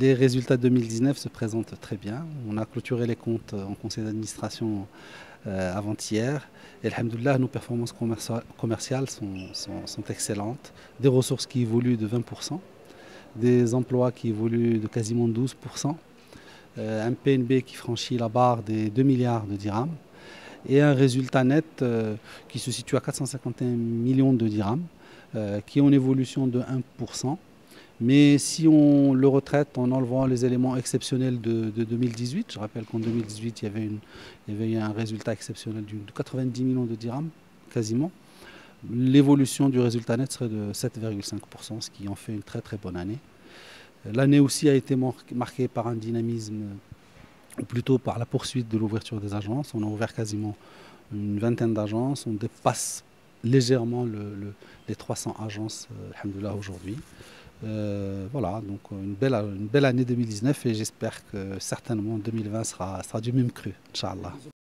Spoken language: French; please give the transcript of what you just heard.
Les résultats 2019 se présentent très bien. On a clôturé les comptes en conseil d'administration avant-hier. Et alhamdoulilah, nos performances commerciales sont excellentes. Des ressources qui évoluent de 20%, des emplois qui évoluent de quasiment 12%, un PNB qui franchit la barre des 2 milliards de dirhams et un résultat net qui se situe à 451 millions de dirhams, qui est en évolution de 1%. Mais si on le retraite en enlevant les éléments exceptionnels de 2018, je rappelle qu'en 2018, il y avait eu un résultat exceptionnel de 90 millions de dirhams, quasiment, l'évolution du résultat net serait de 7,5%, ce qui en fait une très très bonne année. L'année aussi a été marquée par un dynamisme, ou plutôt par la poursuite de l'ouverture des agences. On a ouvert quasiment une vingtaine d'agences, on dépasse légèrement les 300 agences, alhamdoulilah, aujourd'hui. Voilà, donc une belle année 2019 et j'espère que certainement 2020 sera du même cru, Inch'Allah.